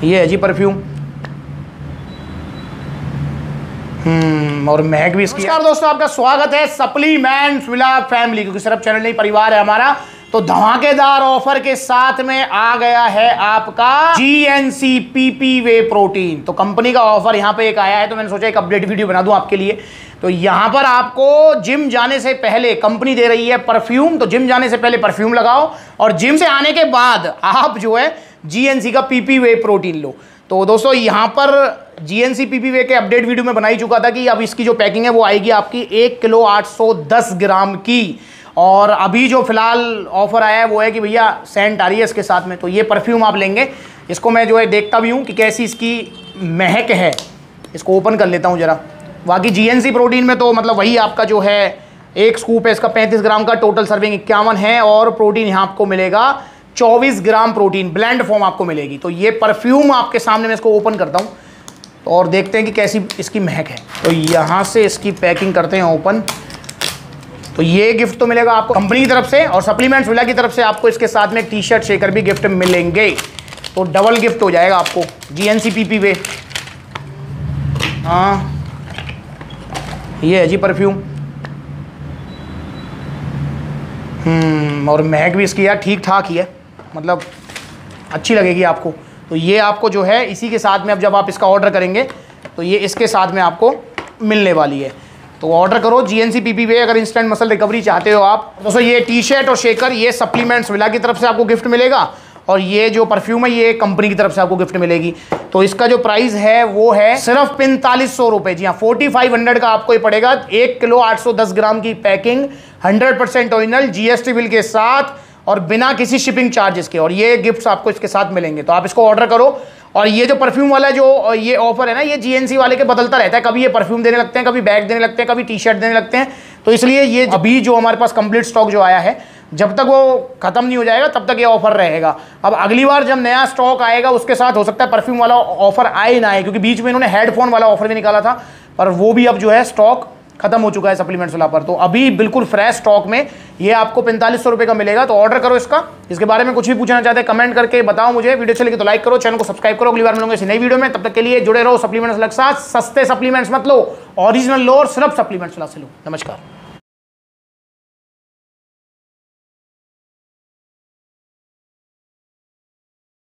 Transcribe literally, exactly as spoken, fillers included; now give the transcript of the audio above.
ये है जी परफ्यूम। हम्म और महक भी इसकी। नमस्कार दोस्तों, आपका स्वागत है सप्लीमेंट्स विला फैमिली, क्योंकि सिर्फ चैनल नहीं परिवार है हमारा। तो धमाकेदार ऑफर के साथ में आ गया है आपका जीएनसी पीपी वे प्रोटीन। तो कंपनी का ऑफर यहाँ पे एक आया है, तो मैंने सोचा एक अपडेट वीडियो बना दूं आपके लिए। तो यहाँ पर आपको जिम जाने से पहले कंपनी दे रही है परफ्यूम, तो जिम जाने से पहले परफ्यूम लगाओ और जिम से आने के बाद आप जो है जीएनसी का पीपी वे प्रोटीन लो। तो दोस्तों यहाँ पर जीएनसी पीपी वे के अपडेट वीडियो में बना ही चुका था कि अब इसकी जो पैकिंग है वो आएगी आपकी एक किलो आठ सौ दस ग्राम की। और अभी जो फिलहाल ऑफर आया है वो है कि भैया सेंट आ रही है इसके साथ में। तो ये परफ्यूम आप लेंगे, इसको मैं जो है देखता भी हूँ कि कैसी इसकी महक है। इसको ओपन कर लेता हूँ ज़रा। बाकी जीएनसी प्रोटीन में तो मतलब वही आपका जो है एक स्कूप है इसका पैंतीस ग्राम का, टोटल सर्विंग इक्यावन है और प्रोटीन यहाँ आपको मिलेगा चौबीस ग्राम प्रोटीन ब्लेंड फॉर्म आपको मिलेगी। तो ये परफ्यूम आपके सामने मैं इसको ओपन करता हूँ तो और देखते हैं कि कैसी इसकी महक है। तो यहाँ से इसकी पैकिंग करते हैं ओपन। तो ये गिफ्ट तो मिलेगा आपको कंपनी की तरफ से और सप्लीमेंट्स विला की तरफ से आपको इसके साथ में एक टी शर्ट शेकर भी गिफ्ट मिलेंगे। तो डबल गिफ्ट हो जाएगा आपको जीएनसी पीपी वे। हाँ ये है जी परफ्यूम। हम्म और महक भी इसकी यार ठीक ठाक ही है, मतलब अच्छी लगेगी आपको। तो ये आपको जो है इसी के साथ में अब जब आप इसका ऑर्डर करेंगे तो ये इसके साथ में आपको मिलने वाली है। तो ऑर्डर करो जीएनसी पीपी वे अगर इंस्टेंट मसल रिकवरी चाहते हो आप। दोस्तों ये टी शर्ट और शेकर ये सप्लीमेंट्स विला की तरफ से आपको गिफ्ट मिलेगा और ये जो परफ्यूम है ये कंपनी की तरफ से आपको गिफ्ट मिलेगी। तो इसका जो प्राइस है वो है सिर्फ पैंतालीस सौ रुपये। जी हाँ, फोर्टी फाइव हंड्रेड का आपको ये पड़ेगा। एक किलो आठ सौ दस ग्राम की packing, hundred percent original GST bill के साथ और बिना किसी शिपिंग चार्जेस के। और ये गिफ्ट्स आपको इसके साथ मिलेंगे। तो आप इसको ऑर्डर करो। और ये जो परफ्यूम वाला जो ये ऑफर है ना, ये जीएनसी वाले के बदलता रहता है। कभी ये परफ्यूम देने लगते हैं, कभी बैग देने लगते हैं, कभी टी शर्ट देने लगते हैं। तो इसलिए ये अभी जो हमारे पास कंप्लीट स्टॉक जो आया है, जब तक वो खत्म नहीं हो जाएगा तब तक ये ऑफर रहेगा। अब अगली बार जब नया स्टॉक आएगा उसके साथ हो सकता है परफ्यूम वाला ऑफर आए ना आए, क्योंकि बीच में इन्होंने हेडफोन वाला ऑफर भी निकाला था, पर वो भी अब जो है स्टॉक खत्म हो चुका है सप्लीमेंट्स वाला पर। तो अभी बिल्कुल फ्रेश स्टॉक में ये आपको पैंतालीस सौ रुपये का मिलेगा। तो ऑर्डर करो इसका। इसके बारे में कुछ भी पूछना चाहते हैं कमेंट करके बताओ मुझे। वीडियो अच्छी लगी तो लाइक करो, चैनल को सब्सक्राइब करो। अगली बार मिलूंगे इसी नई वीडियो में, तब तक के लिए जुड़े रहो सप्लीमेंट्स के साथ। सस्ते सप्लीमेंट्स मत लो, ओरिजिनल लो और सिर्फ सप्लीमेंट्स से लो। नमस्कार।